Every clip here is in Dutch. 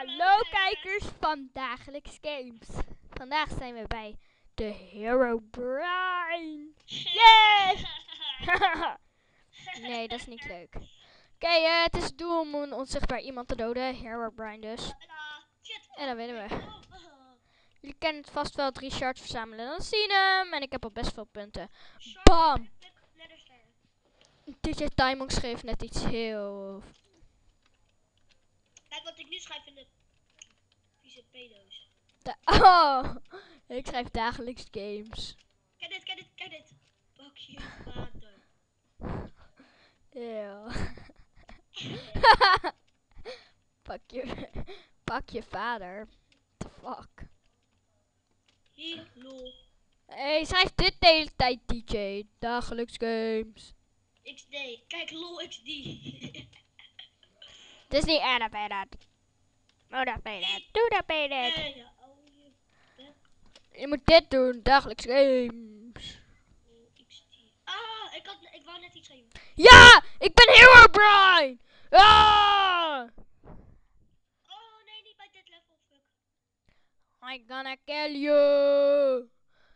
Hallo kijkers van Dagelijks Games. Vandaag zijn we bij de Herobrine. Yay! Nee, dat is niet leuk. Oké, het is het doel om een onzichtbaar iemand te doden. Herobrine dus. En dan winnen we. Jullie kennen het vast wel, 3 shards verzamelen. Dan zien hem. En ik heb al best veel punten. Bam! DJ Timon schreef net iets heel... Kijk wat ik nu schrijf in de vieze pedo's. Oh, ik schrijf Dagelijks Games. Kijk dit. Pak je vader. Eeuw. Pak je vader. The fuck. Hier, lol. Hey, schrijf dit de hele tijd, DJ. Dagelijks Games. XD. Kijk, lol XD. Het is niet erg, dan ben je dat. Oh, dat ben je dat. Doe dat ben je dat. Ja, oh, Je moet dit doen, Dagelijks Games. lol XD. Ah, ik wou net iets schrijven. Ja, ik ben Herobrine. Ah! Oh nee, niet bij dit level, fuck. I'm gonna kill you.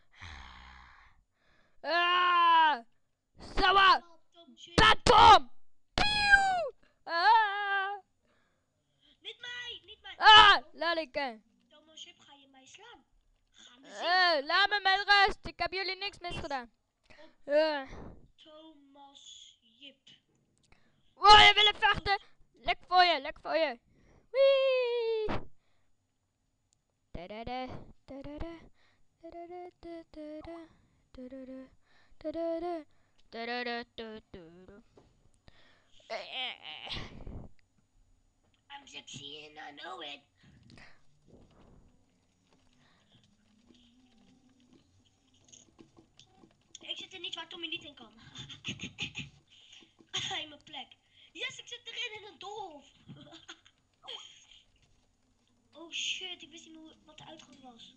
Ah! Sawa! Platform! Pew! Ah! Niet mij. Ah! Laliken. Thomas Ship, ga je mij slaan? Gaan we zien. Laat me met rust. Ik heb jullie niks misgedaan. Thomas Jip. Wow, je willen vechten? Lek voor je. Wee! Da-da-da, da-da-da, da-da-da, da-da-da, da-da-da, da-da-da, da-da-da, da-da-da. I'm sexy and I know it. Ik zit in iets waar Tommy niet in kan. In mijn plek. Yes, ik zit erin in een doolhof. Oh shit, ik wist niet meer wat de uitgang was.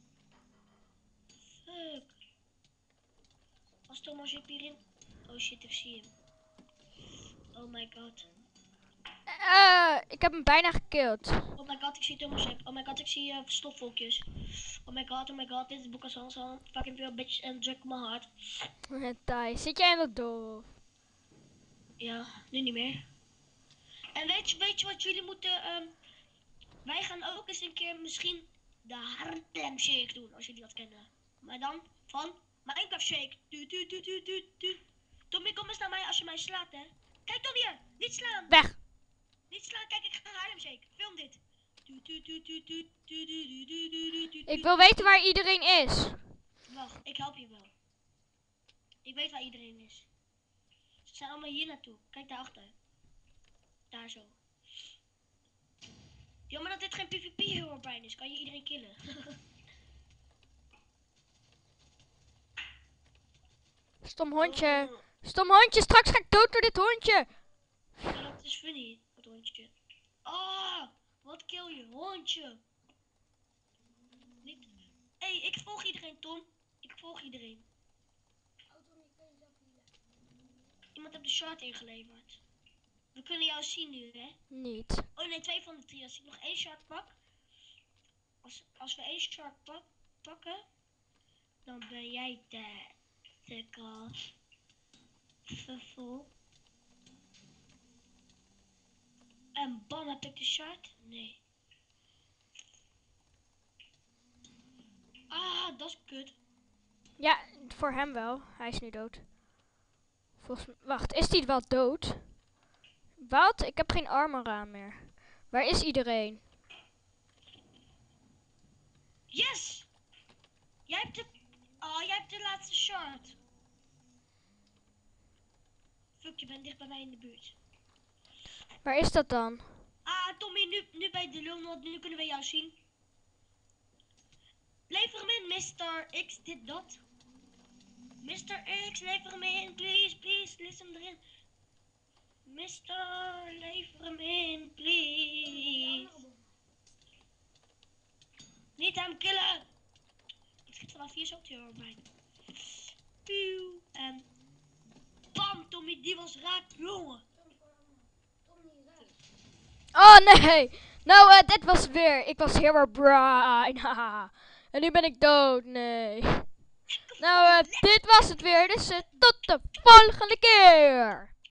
Fuck. Was Thomas Jip hierin? Oh shit, ik zie hem. Oh my god. Ik heb hem bijna gekild. Oh my god, ik zie Thomas Jip. Oh my god, ik zie stofwolkjes. Oh my god, dit is Boekas Hansan. Fucking veel bitches en druk mijn hart. Thijs, zit jij in dat doolhof? Ja, nu niet meer. En weet je wat jullie moeten, wij gaan ook eens een keer misschien de Harlem Shake doen, als jullie dat kennen. Maar dan van Minecraft Shake. Tommy, kom eens naar mij als je mij slaat, hè. Kijk Tommy hier, niet slaan. Weg! Niet slaan, kijk, ik ga Harlem Shake. Film dit. Ik wil weten waar iedereen is. Wacht, ik help je wel. Ik weet waar iedereen is. Ze zijn allemaal hier naartoe. Kijk daarachter. Daar zo. Jammer dat dit geen PvP Herobrine is. Kan je iedereen killen. Stom hondje. Stom hondje, straks ga ik dood door dit hondje. Ja, dat is funny, dat hondje. Ah, wat kill je, hondje. Niet... Hey, ik volg iedereen, Tom. Ik volg iedereen. Iemand heeft de shard ingeleverd. We kunnen jou zien nu, hè? Niet. Oh nee, 2 van de 3. Als ik nog 1 shard pak. Als we 1 shard pakken. Dan ben jij de kans. Vervol. En bam, heb ik de shard? Nee. Ah, dat is kut. Ja, voor hem wel. Hij is nu dood. Volgens mij... Wacht, is hij wel dood? Wat? Ik heb geen armor aan meer. Waar is iedereen? Yes! Jij hebt de laatste shard. Fuck, je bent dicht bij mij in de buurt. Waar is dat dan? Ah, Tommy, nu bij de lul, want nu kunnen we jou zien. Lever hem in, Mr. X, dit, dat. Mr. X, lever hem in, please, lees hem erin. Mister, lever hem in, please. Niet hem killen. Ik schiet vanaf hier zo op de Herobrine. Pieuw. En bam, Tommy, die was raak, jongen. Oh nee! Nou, dit was het weer. Ik was Herobrine. Haha. En nu ben ik dood. Nee. Nou, dit was het weer. Dus tot de volgende keer.